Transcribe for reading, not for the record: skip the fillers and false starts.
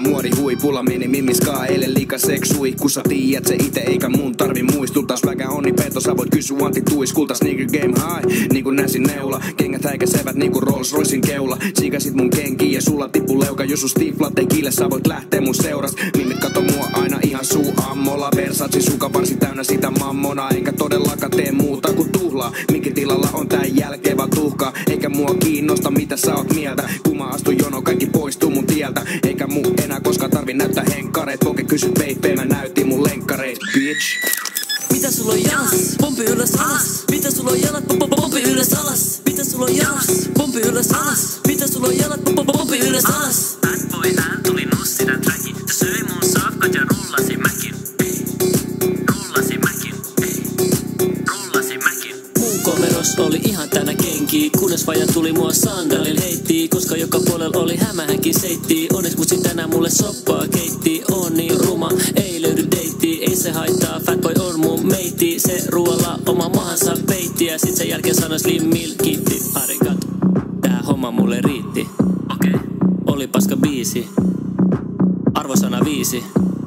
muori huipulla meni mimiskaa eilen liika seksui. Kun sä tiedät se ite eikä mun tarvi muistuttaa. Väkä onni peto, sä voit kysyä anti tuiskulta. Sneaker game high, niinku näsin neula. Kengät häikäsevät niinku Rolls Roycein keula. Siikasit mun kenkiin ja sulla tippu leuka. Jos sun Steve Latte kiille, sä voit lähteä mun seuras. Mimit kato mua aina ihan suu ammola. Versace suka varsin täynnä sitä mammona. Enkä todellakaan tee muuta kuin tuhlaa. Minkin tilalla on tää jälkevä tuhka. Eikä mua kiinnosta mitä sä oot mieltä. Kun mä astun jono kaikki poistuu mun tieltä. Eikä mun enää koskaan tarvi näyttää henkkareet. Poke kysy baby, mä näytin mun lenkkareet, bitch. Mitä sulla on jalas? Pompi ylös alas. Mitä sulla on jalat? Pompi ylös alas. Mitä sulla on jalas? Pompi ylös alas. Mitä sulla on jalat? Pompi ylös alas. Bad boy hän tuli nussida trackin. Se söi mun safkat ja rullasi mäkin. Rullasi mäkin. Rullasi mäkin. Mun komeros oli ihan tänä kenki. Kunnes vaja tuli mua sandalil heitti. Koska joka puolella oli hämähänkin seitti. Onneksi mutsi tänään mulle soppaa keitti. On niin ruma, ei löydy deitti. Ei se haittaa, fatboy on mun meiti. Se ruoalla oma mahansa peitti. Ja sit sen jälkeen sanoi Slim Milkitti. Arigat, tää homma mulle riitti. Okei. Oli paska biisi. Arvosana 5.